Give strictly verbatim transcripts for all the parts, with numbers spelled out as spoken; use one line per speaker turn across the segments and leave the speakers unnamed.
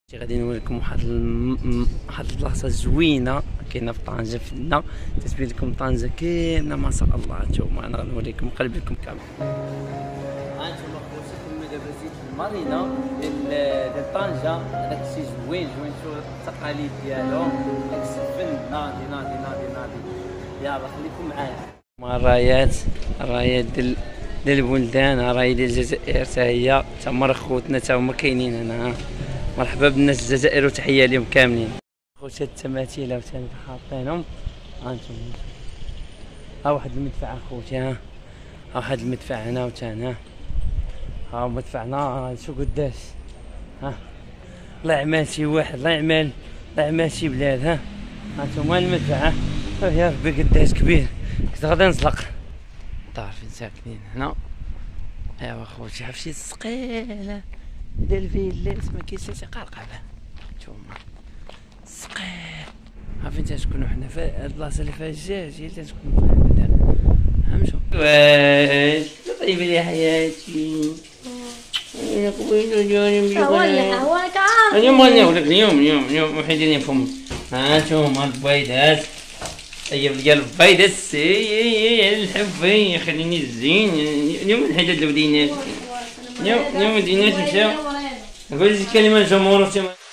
غادي نوريكم واحد الم... واحد البلاصه زوينه كاينه في طنجه فينا، تتبين لكم طنجه كامله ما شاء الله. نتوما انا غنوريكم نقلب لكم كامل. ها انتم خوتي كما دابا زيت المارينا ديال ديال طنجه، هذاك الشيء زوين زوين. شوف التقاليد ديالهم، داك الفن ناضي ناضي ناضي ناضي. يلا خليكم معايا. الرايات الرايات ديال ديال البلدان، راهي ديال الجزائر حتى هي، تا هما خوتنا تا هما كاينين هنا. مرحبا بالناس الجزائر وتحيه لهم كاملين. خوتي التماثيل عاوتاني حاطينهم. ها انتم ها واحد المدفع اخوتي، ها ها واحد المدفع هنا وتانا، ها مدفعنا شو قداش. ها الله يعمل شي واحد، الله يعمل الله يعمل شي بلاد. ها ها انتم المدفع، ها يا ربي قداش كبير. كنت غادي نزلق الدار فين ساكنين هنا. ايوا خوتي عرفتي السقيله ديال فيلات ما كاينش حتى قرقبه. نتوما السقيل ها فين تسكنوا حنا، في هاد البلاصه اللي فيها الدجاج هي اللي تسكنوا فيها حنا دابا. فهمتوا واش طيبه لي حياتي يا قبيله ديالي ملي
قهوه
اليوم غناولك اليوم اليوم اليوم وحيدين فم. ها انتوما البيضات، طيب لي البيضات سي الحبي خليني الزين. اليوم الحاجات اللي ودينات اليوم اليوم ودينات مشاو. نقول لك كلمه للجمهور.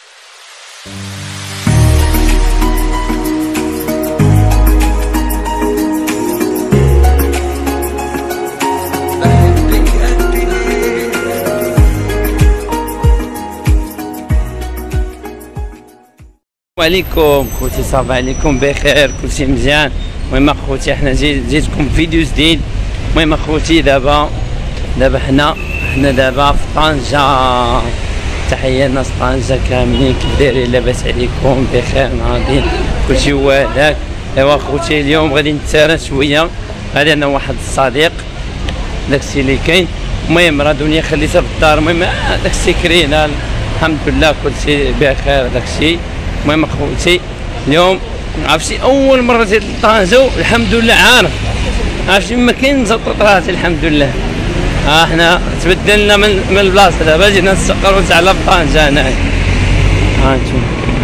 عليكم خوتي، صافا عليكم بخير، كلشي مزيان. المهم اخوتي حنا جيتكم فيديو جديد. المهم اخوتي دابا دابا حنا حنا دابا في طنجة. تحية لناس طنجة كاملين، كيف دايرين؟ لاباس عليكم بخير ناضين كلشي هو هذاك. ايوا اخوتي اليوم غادي نتسارى شوية، غادي انا واحد الصديق داكشي اللي كاين. المهم راه دنيا خليتها في الدار. المهم داكشي كرينا الحمد لله كلشي بخير داكشي. المهم اخوتي اليوم عرفتي اول مره جيت لطنجة الحمد لله، عارف عرفتي ما كاين زبط راسي الحمد لله. ها احنا تبدلنا من من البلاصه، دابا جينا نستقروا على طنجة هنايا. ها انتم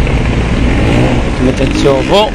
كما تشوفوا،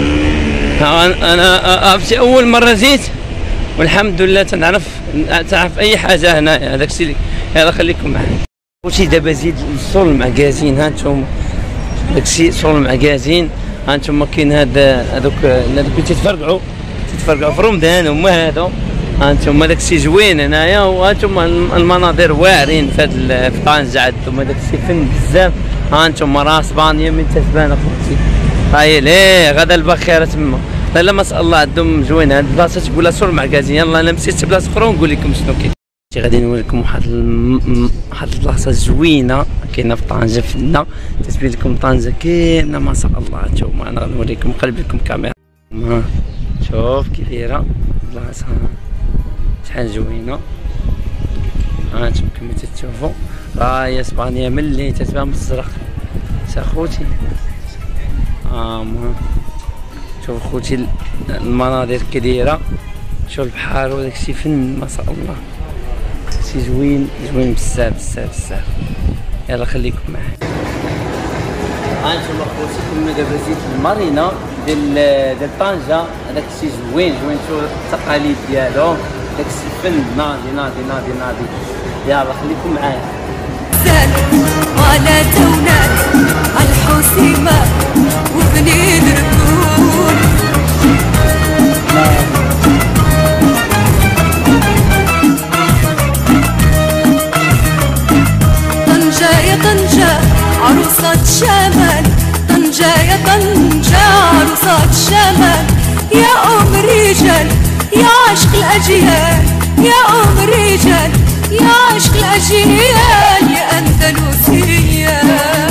انا عرفتي اول مره جيت والحمد لله تنعرف تعرف اي حاجه هنايا. هذاك الشيء يلا خليكم معايا. خوتي دابا زيد الصول المعكازين. ها انتم داكشي صول المعكازين. ها انتم كاين هاد هذوك هذوك تيتفرقعوا تيتفرقعوا في رمضان هما هادو. ها انتم داكشي زوين هنايا، وهانتم المناظر واعرين في هاد في طنجة عندكم داكشي فن بزاف. ها انتم راس بانيه من تتبان اخوتي، هاي ليه غدا البخيره تما. لا ما شاء الله عندهم زوين هاد البلاصه، تقولها صول المعكازين. يلا انا مشيت لبلاصه اخرى ونقول لكم شنو كاين. غادي نوريكم واحد الم... واحد البلاصه زوينه كاينه في طنجه فينا، تتبين لكم طنجه كامله ما شاء الله. نتوما انا غنوريكم نقلب لكم كاميرا. ها شوف كيف دايره البلاصه شحال زوينه. ها انتم كما تشوفوا راهي اسبانيا ملي تتبان بالزرق تا خوتي. ها ما شوف خوتي المناظر كي دايره، شوف البحر وداكشي فن ما شاء الله. شي زوين زوين بزاف بزاف بزاف. يلا خليكم معايا. ها انتم اخوتي كما دابا زيت المارينا ديال ديال طنجة، هذاك الشيء زوين زوين. شوف التقاليد ديالهم، داك الشيء فن ناضي ناضي ناضي ناضي. يلا خليكم معايا.
ولا تونات الحسيمة وبنين ركون طنجة يا طنجة عروسة الشمال، طنجة يا طنجة عروسة الشمال. يا أم الرجال يا عشق الأجيال، يا أم الرجال يا عشق الأجيال، يا أندلسية.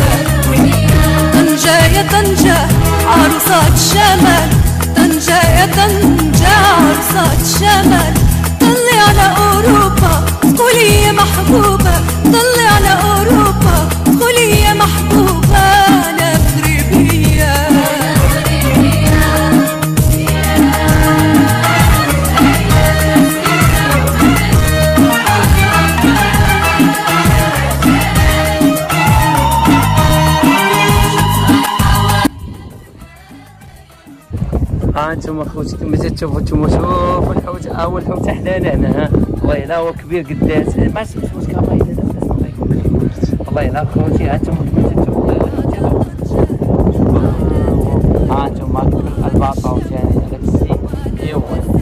طنجة يا طنجة عروسة الشمال، طنجة يا طنجة عروسة الشمال. طلي على أوروبا قولي يا محبوبة، طلي على أوروبا قولي يا محبوبة. أنا مغربية
ها انتم اخوتي كما تشوفوا انتم شوفوا الحوت، ها هو الحوت حدانا هنا. ها والله الا هو كبير قداش ما سمعتوش كما الا دابا الله يكون والله الا اخوتي. ها انتم كما تشوفوا ها انتم الباطا ثاني هذاك السيد ايوا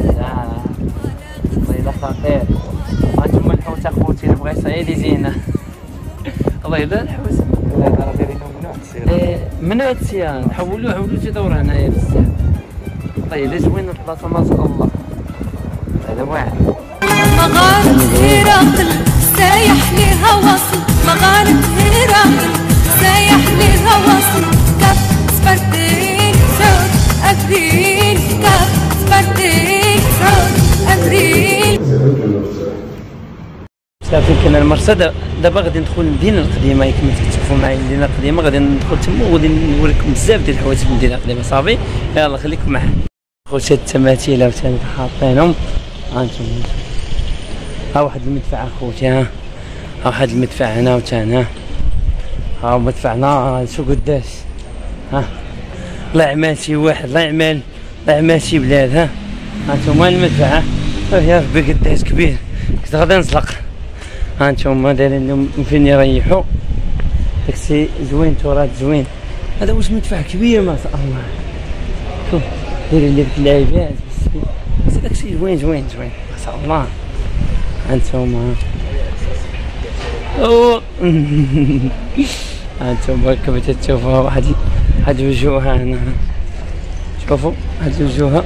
والله الا خطير. ها انتم الحوت اخوتي اللي بغى يصعد يزينا والله الا الحوت
هذا راه دايرينو ممنوع التسير.
ايه ممنوع التسيان، حولوه حولوه تدور هنايا بزاف. طيب الا زوين البلاصه ما شاء الله هذا واحد.
مغارب هرقل سايح ليها وصل، مغارب هرقل سايح ليها وصل. كف سبرتين سعود ابريل، كف سبرتين سعود ابريل.
صافي كان المرصد دابا غادي ندخل للمدينه القديمه كما تشوفوا معايا. المدينه القديمه غادي ندخل تما وغادي نوريكم بزاف ديال الحوايج في المدينه القديمه. صافي يلاه خليكم معايا. خوتي التماثيل عاوتاني حاطينهم. ها انتم ها واحد المدفع اخوتي. ها ها واحد المدفع هنا عاوتاني. ها ها مدفعنا شو قداش. ها الله يعمل شي واحد، الله يعمل الله يعمل شي بلاد. ها ها انتم المدفع. ها يا ربي قداش كبير، كنت غادي نزلق. ها انتم دايرين لهم فين يريحوا. داكشي زوين، تراث زوين. هذا واش مدفع كبير ما شاء الله. شوف دايرين لي ديك اللعيبات بس داكشي زوين زوين زوين ما شاء الله. هانتوما او هانتوما كما تشوفوا واحد هاد الوجوه هنا. شوفوا هاد الوجوه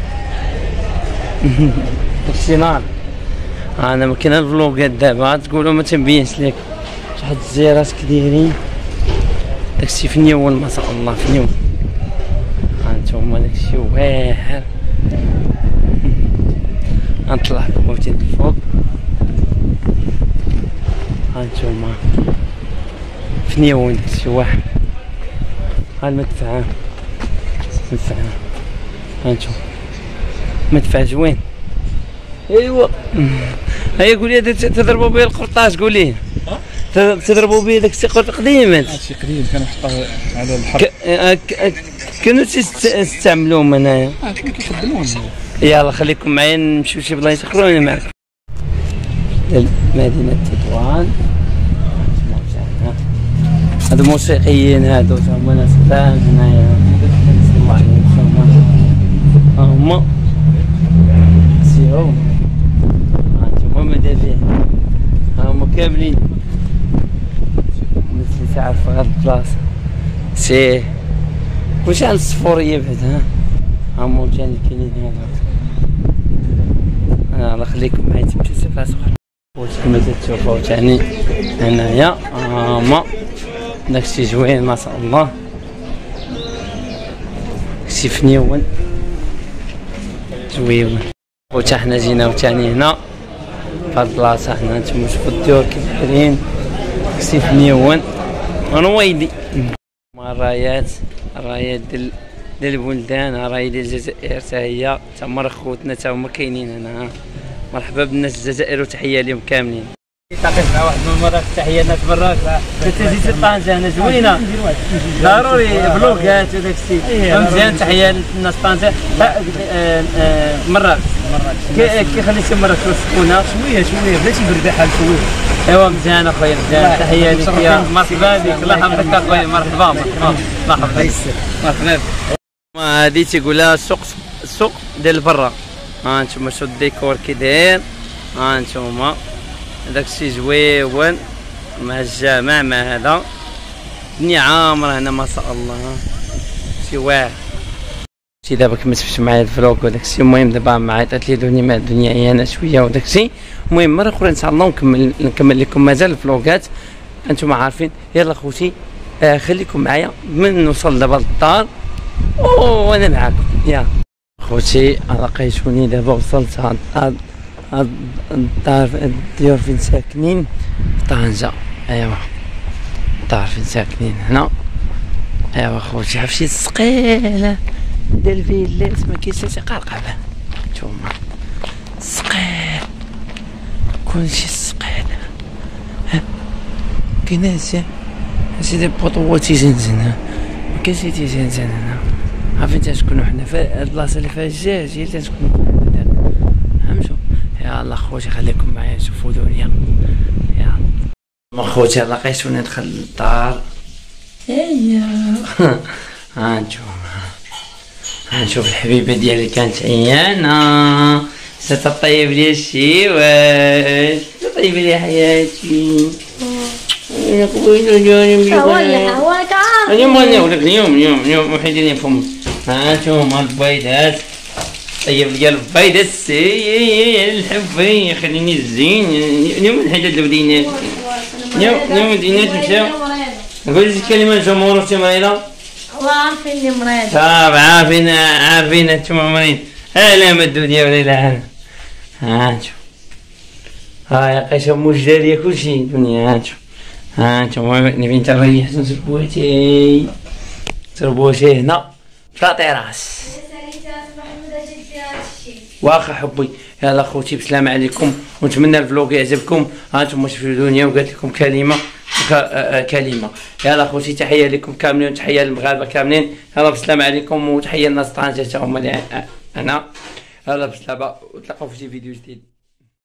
داكشي نار. انا ما كاين الفلوقات دابا تقولوا ما تنبينش لك واحد الزيارات كدايرين. داكشي في نيول ما شاء الله في نيول. هانتوما داكشي واعر. غنطلع لكم عاوتاني الفوق. هانتوما في نيول داكشي واعر. ها المدفع مدفع. هانتوما مدفع زوين. ايوا هيا قولي تضربوا به القرطاس. قولي تضربوا به داك السيقور القديم.
هادشي قديم كانوا يحطوه على الحرب.
كانوا تستعملوهم هنايا.
اه كانوا كيخدموهم.
يلا خليكم معايا نمشيو شي بلايص اخرين معكم. مدينة تطوان. هادو موسيقيين هادو هما ناس خدام هنايا. هما سيرو هانتوما مدافع. هما كاملين الناس اللي تعرف هاد البلاصة. سي كلشي على الصفورية بعد. ها هما ثاني كاينين هنا. الله يخليكم معايا تمشيو شي بلاصة أخرى. كما تشوفوا ثاني هنايا هما داكشي زوين ما شاء الله. داكشي فنيون زويون. وتا حنا جينا وثاني هنا فهاد البلاصة. حنا نتوما شوفوا الديور كيف دايرين. داكشي فنيون رويدي. الرايات الرايات ديال ديال البلدان. راية ديال الجزائر حتى هي تما خوتنا تا هما كاينين هنا. مرحبا بالناس الجزائر وتحية لهم كاملين. التقيت مع واحد من المرات. تحية لناس براك. انت جيتي طنجة هنا زوينة ضروري بلوكات وداك الشيء مزيان. تحية للناس طنجة. مراكش كي خليتي مراكش سخونة
شويه شويه بلاتي بردا حال شويه.
ايوا مزيان اخويا مزيان. تحية لك يا مرحبا بك. الله يحفظك اخويا. مرحبا مرحبا مرحبا مرحبا. هادي تيقولها السوق السوق ديال برا. ها انتم شوفوا الديكور كي داير. ها انتم داكشي زويون مع الجامع مع هذا. الدنيا عامره هنا ما شاء الله. شي واعر. شي دابا كما شفتوا معايا الفلوق وداكشي. المهم دابا ما عيطات لي الدنيا الدنيا عيانه شويه وداكشي. المهم مره اخرى ان شاء الله نكمل نكمل لكم مازال الفلوقات. انتم عارفين. يلا خوتي آه خليكم معايا من نوصل دابا للدار وانا معاكم. يلا خوتي لقيتوني دابا وصلت هاد هاد الدار الديور فين ساكنين في طنجة. ايوا الدار فين ساكنين هنا. ايوا خوتي عرفتي السقيله ديال الفيلات ما كاينش شي قرقبه. نتوما السقيل كلشي السقيل. كاين هادشي هادشي ديال بوطوات تيزنزن. ما كاينش تيزنزن هنا. فين تنسكنو حنا في هاد البلاصه اللي فيها الجاج هي تنسكنو فهمتو. يلاه خوتي خليكم معايا شوفوا دنيا. يلا خوتي يلا لقيتوني ندخل للدار. هيا ها نشوف ها نشوف الحبيبه ديالي كانت عيانه ستطيب لي الشيواش تطيب لي حياتي. يا خويا جاني اليوم غنقول لك اليوم اليوم اليوم وحيدين لي فمي. ها انتوما البيضات طيب لي البيضات السي الحبي خليني الزين. اليوم الحاجات الولينات اليوم اليوم الولينات مشاو. قولي شي كلمه للجمهور انت مريضه.
والله عارفيني مريض.
طاب عارفين عارفين انتوما مريض. اهلا الدنيا وليلة انا. ها انتو ها يا قيس ام جدالية كلشي دنيا. ها انتو ها انتو نبي نريح تربوتي تربوتي هنا في لاطيراس. واخا حبي يلا خوتي بسلامة عليكم ونتمنى الفلوق يعجبكم. ها انتم شفتوا الدنيا وقالت لكم كلمة كلمة. يلا خوتي تحية لكم كاملين وتحية للمغاربة كاملين. يلا بسلامة عليكم وتحية للناس طنجة هما اللي انا. يلا بسلامة وتلاقاو في شي فيديو جديد.